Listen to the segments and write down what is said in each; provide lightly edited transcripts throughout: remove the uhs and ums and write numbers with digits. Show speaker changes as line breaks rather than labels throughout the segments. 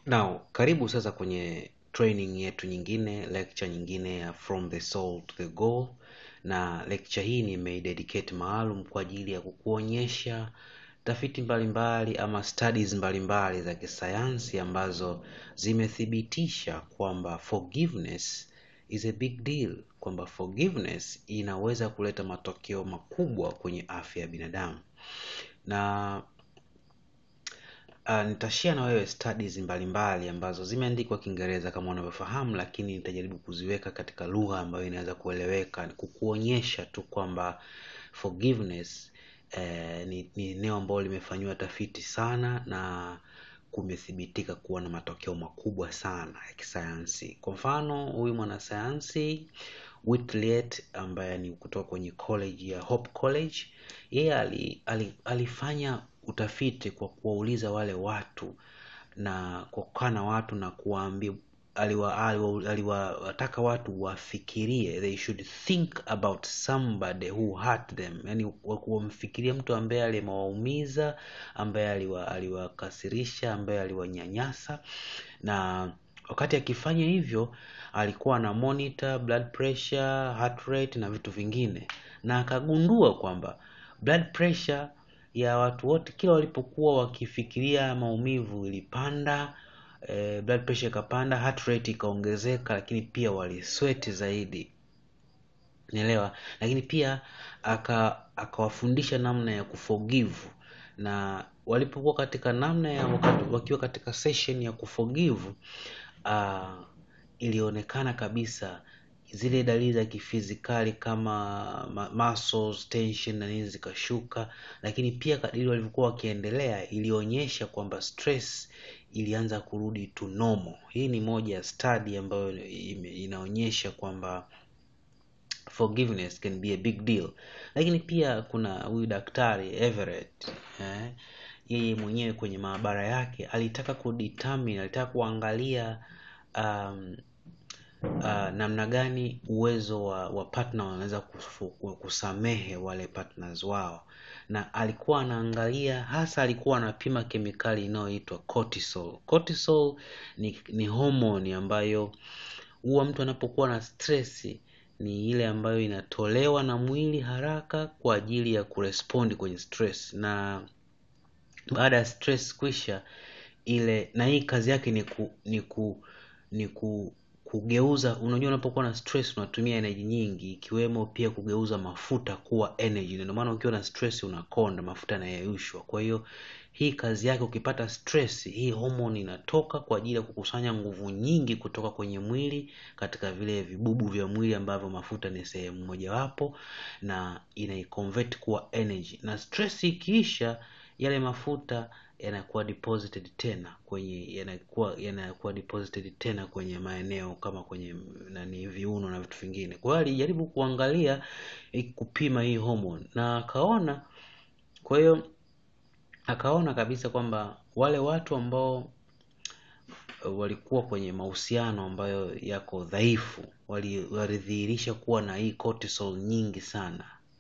Now, karibu sasa kwenye training yetu nyingine, lecture nyingine ya From the Soul to the Goal. Na lecture hii nimeidedicate maalum kwa ajili ya kukuonyesha tafiti mbalimbali ama studies mbalimbali za kisayansi ambazo zimethibitisha kwamba forgiveness is a big deal, kwamba forgiveness inaweza kuleta matokeo makubwa kwenye afya ya binadamu. Na nitashare na wewe studies mbalimbali ambazo zimeandikwa Kiingereza kama unavyofahamu, lakini nitajaribu kuziweka katika lugha ambayo inaweza kueleweka, kukuonyesha tu kwamba forgiveness ni eneo ambalo limefanywa tafiti sana na kumethibitika kuwa na matokeo makubwa sana ya kisayansi. Kwa mfano, huyu mwanasayansi Whitlet ambaye ni kutoka kwenye college ya Hope College, yeye alifanya utafiti kwa kuwauliza wale watu na kukaa na watu na kuwaambia, aliwataka watu wafikirie, they should think about somebody who hurt them, yani wamfikirie mtu ambaye alimwaumiza, ambaye aliwakasirisha, ambaye aliwanyanyasa. Na wakati akifanya hivyo alikuwa na monitor blood pressure, heart rate na vitu vingine, na akagundua kwamba blood pressure ya watu wote kila walipokuwa wakifikiria maumivu ilipanda, blood pressure ikapanda, heart rate ikaongezeka, lakini pia walisweat zaidi. Nielewa. Lakini pia akawafundisha namna ya kuforgive, na walipokuwa katika namna ya wakiwa katika session ya kuforgive, ilionekana kabisa zile dalili za kifizikali kama muscles tension na nini zikashuka. Lakini pia kadiri walivyokuwa wakiendelea ilionyesha kwamba stress ilianza kurudi to normal. Hii ni moja ya study ambayo inaonyesha kwamba forgiveness can be a big deal. Lakini pia kuna huyu daktari Everett, yeye mwenyewe kwenye maabara yake alitaka kuangalia namna gani uwezo wa partner wanaweza kusamehe wale partners wao, na alikuwa anaangalia hasa, alikuwa anapima kemikali inayoitwa cortisol. Cortisol ni hormone ambayo huwa mtu anapokuwa na stress, ni ile ambayo inatolewa na mwili haraka kwa ajili ya kurespond kwenye stress, na baada ya stress kuisha ile, na hii kazi yake ni kugeuza. Unajua unapokuwa na stress unatumia energy nyingi, ikiwemo pia kugeuza mafuta kuwa energy. Ndio maana ukiwa na stress unakonda, mafuta yanayeyushwa. Kwa hiyo hii kazi yake, ukipata stress, hii hormone inatoka kwa ajili ya kukusanya nguvu nyingi kutoka kwenye mwili katika vile vibubu vya mwili ambavyo mafuta ni sehemu moja wapo, na inaiconvert kuwa energy. Na stress ikiisha, yale mafuta yanakuwa deposited tena kwenye maeneo kama kwenye viuno na vitu vingine. Kwa hiyo alijaribu kuangalia kupima hii hormone na akaona. Kwa hiyo akaona kabisa kwamba wale watu ambao walikuwa kwenye mahusiano ambayo yako dhaifu walidhihirisha kuwa na hii cortisol nyingi sana,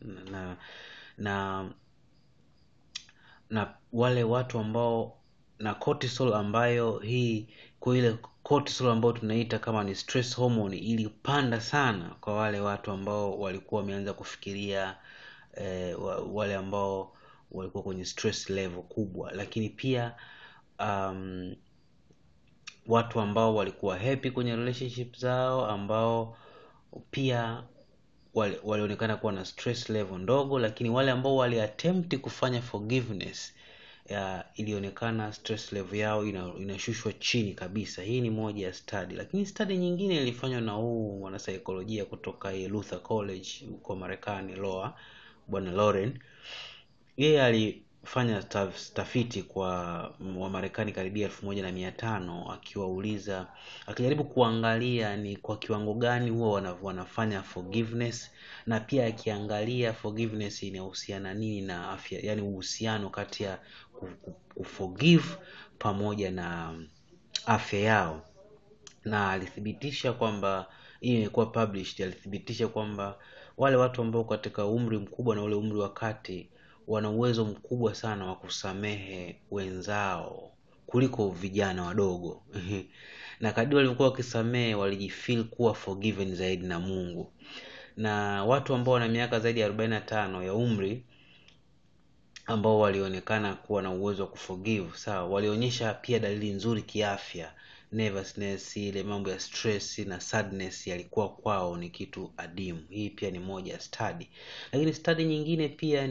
na wale watu ambao na cortisol ambayo hii kwa ile cortisol ambayo tunaita kama ni stress hormone ilipanda sana kwa wale watu ambao walikuwa wameanza kufikiria, wale ambao walikuwa kwenye stress level kubwa. Lakini pia watu ambao walikuwa happy kwenye relationship zao, ambao pia walionekana kuwa na stress level ndogo. Lakini wale ambao waliattempt kufanya forgiveness, ilionekana stress level yao inashushwa chini kabisa. Hii ni moja ya study. Lakini study nyingine ilifanywa na huu mwanasaikolojia kutoka Luther College huko Marekani, Bwana Lauren. Yeye alifanya tafiti kwa Wamarekani karibia 1500, akiwauliza, akijaribu kuangalia ni kwa kiwango gani huwa wanafanya forgiveness, na pia akiangalia forgiveness inahusiana nini na afya, yani uhusiano kati ya kuforgive pamoja na afya yao. Na alithibitisha kwamba hii ilikuwa published, alithibitisha kwamba wale watu ambao katika umri mkubwa na ule umri wa kati wana uwezo mkubwa sana wa kusamehe wenzao kuliko vijana wadogo. Na kadri walivyokuwa wakisamehe walijifeel kuwa forgiven zaidi na Mungu. Na watu ambao wana miaka zaidi ya 45 ya umri ambao walionekana kuwa na uwezo wa kuforgive, sawa, walionyesha pia dalili nzuri kiafya. Nervousness, ile mambo ya stress na sadness yalikuwa kwao ni kitu adimu. Hii pia ni moja ya study. Lakini study nyingine pia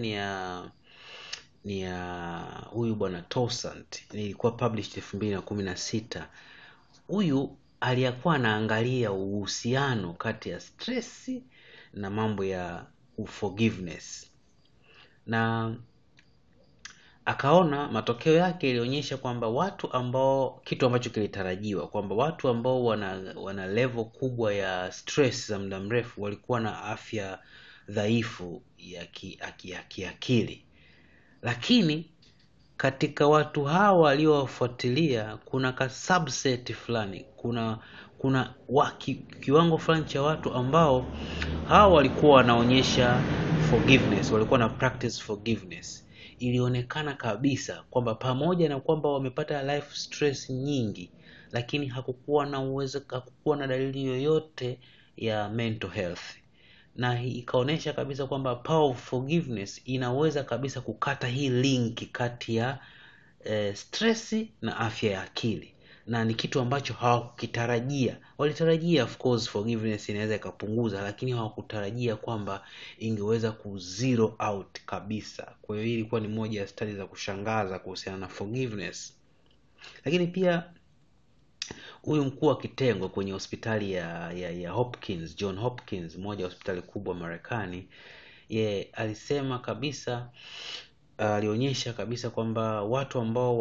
ni ya huyu bwana Tosant, ilikuwa published 2016. Huyu aliyakuwa anaangalia uhusiano kati ya stress na mambo ya forgiveness, na akaona matokeo yake ilionyesha kwamba watu ambao, kitu ambacho kilitarajiwa, kwamba watu ambao wana level kubwa ya stress za muda mrefu walikuwa na afya dhaifu ya kiakili. Lakini katika watu hawa waliowafuatilia kuna ka subset fulani, kuna kiwango fulani cha watu ambao hawa walikuwa wanaonyesha forgiveness, walikuwa na practice forgiveness. Ilionekana kabisa kwamba pamoja na kwamba wamepata life stress nyingi, lakini hakukuwa na dalili yoyote ya mental health. Na ikaonesha kabisa kwamba power of forgiveness inaweza kabisa kukata hii link kati ya stress na afya ya akili. Na ni kitu ambacho hawakukitarajia. Walitarajia of course forgiveness inaweza ikapunguza, lakini hawakutarajia kwamba ingeweza zero out kabisa. Kwa hiyo hii ilikuwa ni moja ya study za kushangaza kuhusiana na forgiveness. Lakini pia huyu mkuu wa kitengo kwenye hospitali ya Hopkins, John Hopkins, moja ya hospitali kubwa Marekani, alisema kabisa, alionyesha kabisa kwamba watu ambao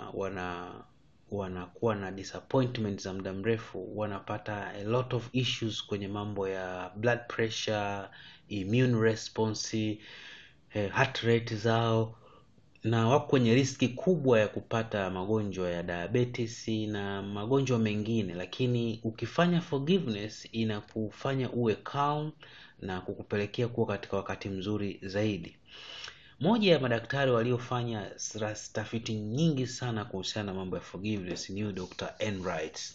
wanakuwa na disappointment za muda mrefu wanapata a lot of issues kwenye mambo ya blood pressure, immune response, heart rate zao, na wako kwenye riski kubwa ya kupata magonjwa ya diabetes na magonjwa mengine. Lakini ukifanya forgiveness inakufanya uwe calm na kukupelekea kuwa katika wakati mzuri zaidi. Moja ya madaktari waliofanya tafiti nyingi sana kuhusiana na mambo ya forgiveness ni Dr. Enright.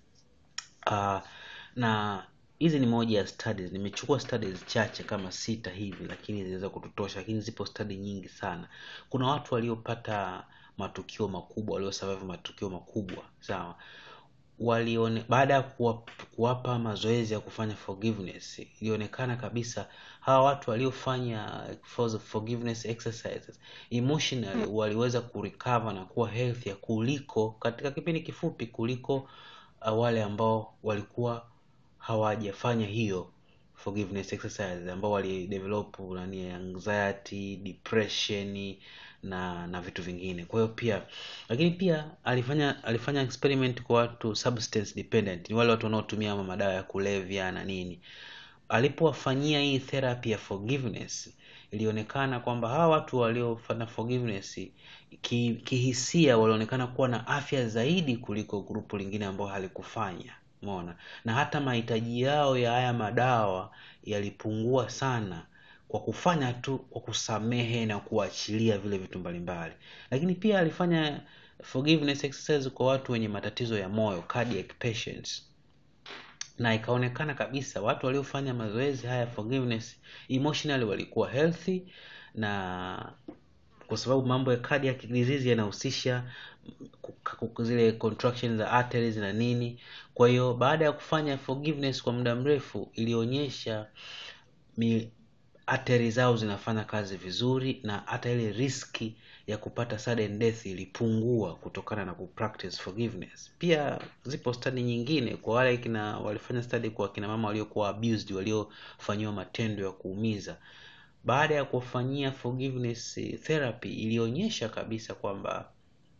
Na hizi ni moja ya studies, nimechukua studies chache kama 6 hivi, lakini zinaweza kututosha, lakini zipo study nyingi sana. Kuna watu waliopata matukio makubwa, waliosurvive matukio makubwa, sawa, baada ya kuwapa mazoezi ya kufanya forgiveness, ilionekana kabisa hawa watu waliofanya forgiveness exercises emotionally waliweza kurecover na kuwa healthy kuliko, katika kipindi kifupi, kuliko wale ambao walikuwa hawajafanya hiyo forgiveness exercise, ambao walidevelop anxiety, depression na vitu vingine. Kwa hiyo pia, lakini pia alifanya experiment kwa watu substance dependent, ni wale watu wanaotumia madawa ya kulevya na nini. Alipowafanyia hii therapy ya forgiveness, ilionekana kwamba hawa watu waliofanya forgiveness kihisia walionekana kuwa na afya zaidi kuliko grupu lingine ambao halikufanya. Umeona? Na hata mahitaji yao ya haya madawa yalipungua sana kwa kufanya tu, kwa kusamehe na kuachilia vile vitu mbalimbali. Lakini pia alifanya forgiveness exercise kwa watu wenye matatizo ya moyo, cardiac patients. Na ikaonekana kabisa watu waliofanya mazoezi haya forgiveness emotionally walikuwa healthy, na kwa sababu mambo ya cardiac disease yanahusisha zile contractions za arteries na nini. Kwa hiyo baada ya kufanya forgiveness kwa muda mrefu, ilionyesha arteries zao zinafanya kazi vizuri, na hata ile riski ya kupata sudden death ilipungua kutokana na kupractice forgiveness. Pia zipo study nyingine kwa wale walifanya study kwa kina mama waliokuwa abused, waliofanywa matendo ya kuumiza. Baada ya kufanyia forgiveness therapy, ilionyesha kabisa kwamba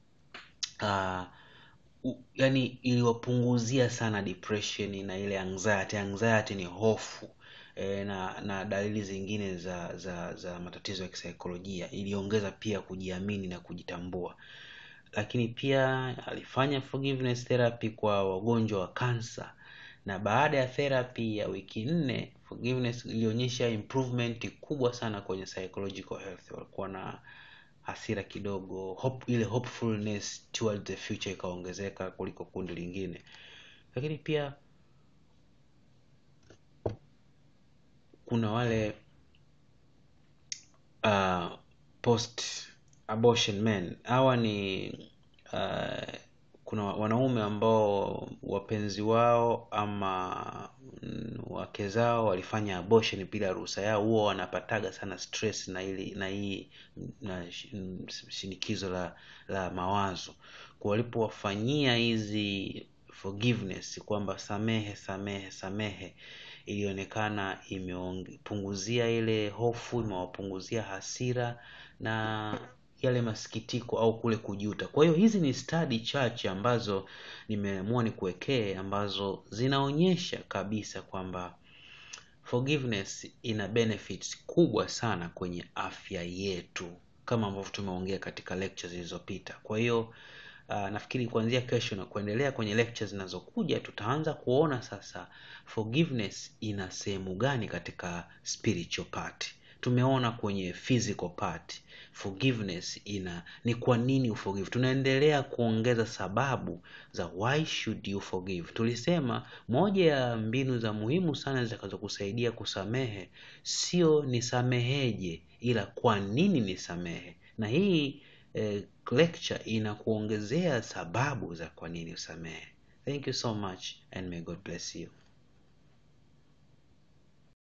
yani iliwapunguzia sana depression na ile anxiety ni hofu, na dalili zingine za matatizo ya kisaikolojia. Iliongeza pia kujiamini na kujitambua. Lakini pia alifanya forgiveness therapy kwa wagonjwa wa cancer, na baada ya therapy ya wiki 4, forgiveness ilionyesha improvement kubwa sana kwenye psychological health. Walikuwa na hasira kidogo, ile hopefulness toward the future ikaongezeka kuliko kundi lingine. Lakini pia kuna wale post abortion men. Hawa ni kuna wanaume ambao wapenzi wao ama wake zao walifanya abortion bila ruhusa yao. Huwa wanapataga sana stress na shinikizo la mawazo. Kwa walipowafanyia hizi forgiveness kwamba samehe, ilionekana imepunguzia ile hofu, imewapunguzia hasira na yale masikitiko au kule kujuta. Kwa hiyo hizi ni study chache ambazo nimeamua nikuwekee, ambazo zinaonyesha kabisa kwamba forgiveness ina benefits kubwa sana kwenye afya yetu, kama ambavyo tumeongea katika lectures zilizopita. Kwa hiyo nafikiri kuanzia kesho na kuendelea kwenye lectures zinazokuja tutaanza kuona sasa forgiveness ina sehemu gani katika spiritual part. Tumeona kwenye physical part forgiveness ni kwa nini uforgive. Tunaendelea kuongeza sababu za why should you forgive. Tulisema moja ya mbinu za muhimu sana zitakazokusaidia kusamehe sio nisameheje, ila kwa nini nisamehe. Na hii lecture inakuongezea sababu za kwa nini usamehe. Thank you so much and may God bless you.